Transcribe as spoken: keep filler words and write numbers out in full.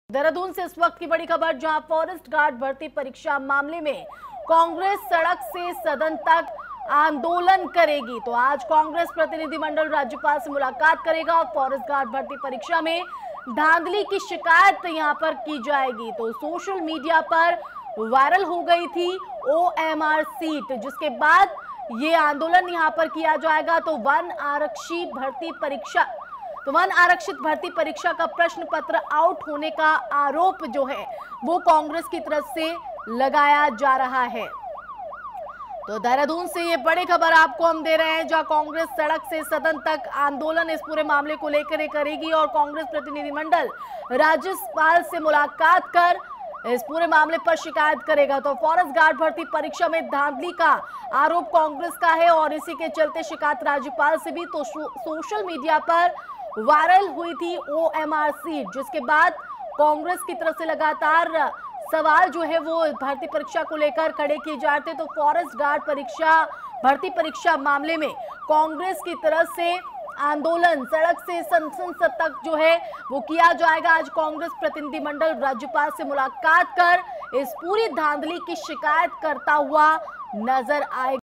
देहरादून से इस वक्त की बड़ी खबर, जहां फॉरेस्ट गार्ड भर्ती परीक्षा मामले में कांग्रेस सड़क से सदन तक आंदोलन करेगी। तो आज कांग्रेस प्रतिनिधिमंडल राज्यपाल से मुलाकात करेगा और फॉरेस्ट गार्ड भर्ती परीक्षा में धांधली की शिकायत यहां पर की जाएगी। तो सोशल मीडिया पर वायरल हो गई थी ओएमआर सीट, जिसके बाद ये आंदोलन यहां पर किया जाएगा। तो वन आरक्षी भर्ती परीक्षा तो वन आरक्षित भर्ती परीक्षा का प्रश्न पत्र आउट होने का आरोप जो है वो कांग्रेस की तरफ से लगाया जा रहा है। तो देहरादून से ये बड़ी खबर आपको हम दे रहे हैं, जहां कांग्रेस सड़क से सदन तक आंदोलन इस पूरे मामले को लेकर करेगी और कांग्रेस प्रतिनिधिमंडल राज्यपाल से मुलाकात कर इस पूरे मामले पर शिकायत करेगा। तो फॉरेस्ट गार्ड भर्ती परीक्षा में धांधली का आरोप कांग्रेस का है और इसी के चलते शिकायत राज्यपाल से भी तो सोशल मीडिया पर वायरल हुई थी ओएमआर सीट, जिसके बाद कांग्रेस की तरफ से लगातार सवाल जो है वो भर्ती परीक्षा को लेकर खड़े किए जा रहे थे। तो फॉरेस्ट गार्ड परीक्षा भर्ती परीक्षा मामले में कांग्रेस की तरफ से आंदोलन सड़क से संसद तक जो है वो किया जाएगा। आज कांग्रेस प्रतिनिधिमंडल राज्यपाल से मुलाकात कर इस पूरी धांधली की शिकायत करता हुआ नजर आएगा।